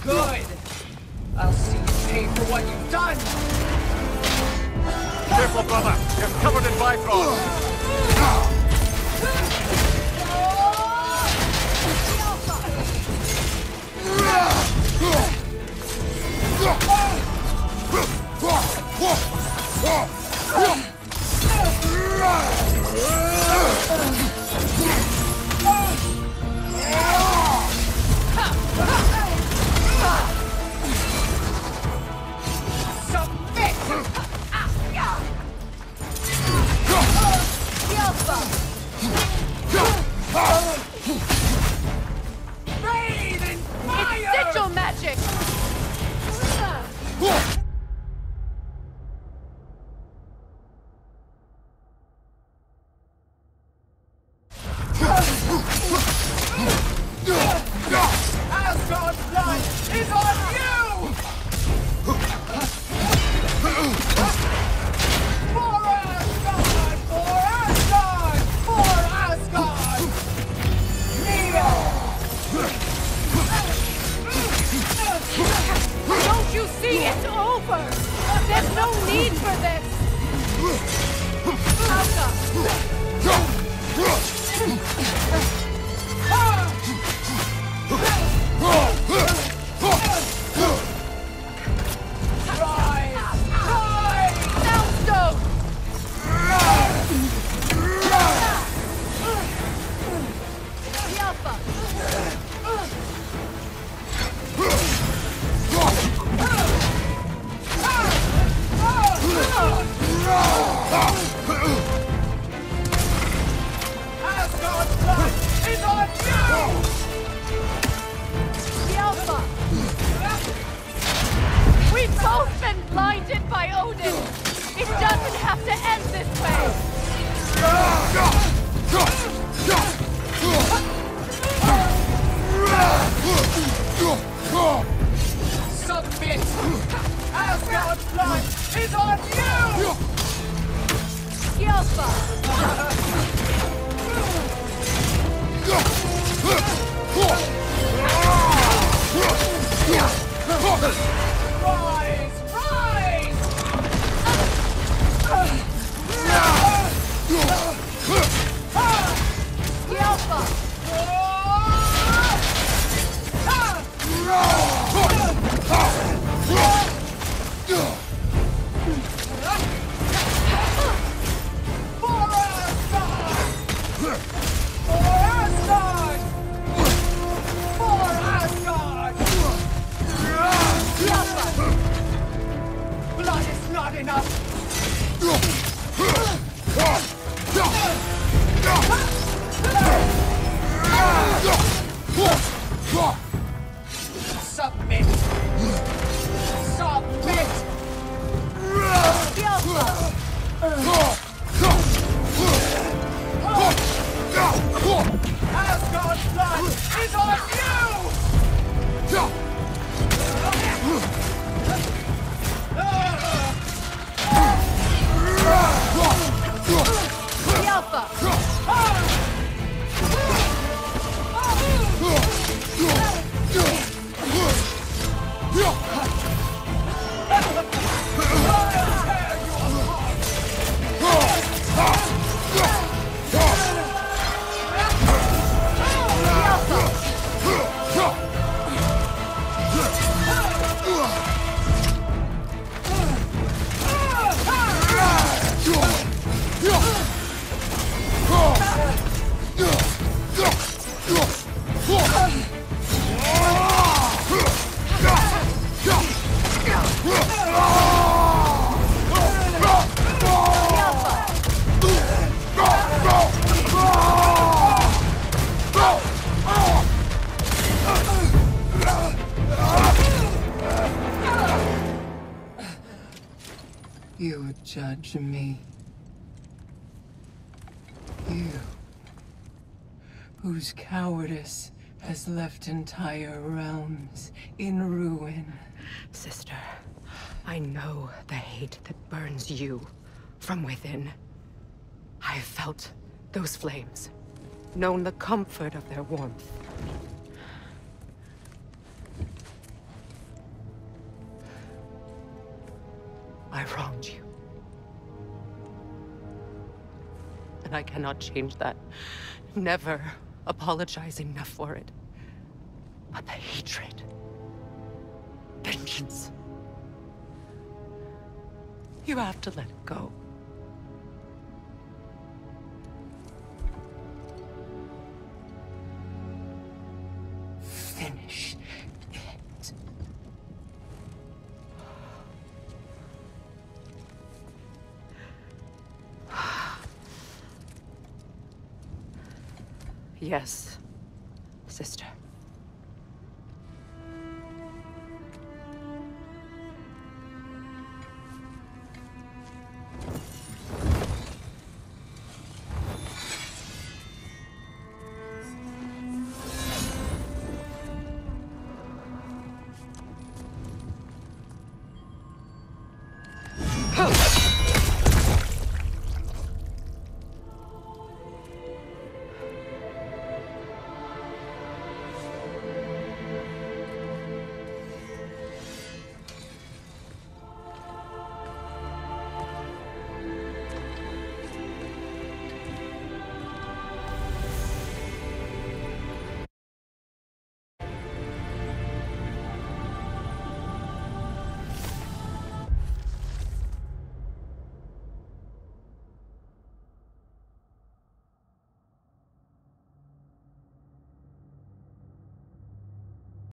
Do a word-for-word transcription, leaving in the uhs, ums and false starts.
Good! I'll see you pay for what you've done! Careful, brother! You're covered in Bifrost! You judge me. You, whose cowardice has left entire realms in ruin. Sister, I know the hate that burns you from within. I've felt those flames, known the comfort of their warmth. I wronged you. And I cannot change that. Never apologize enough for it. But the hatred, vengeance, you have to let it go. Finish it. Yes, sister.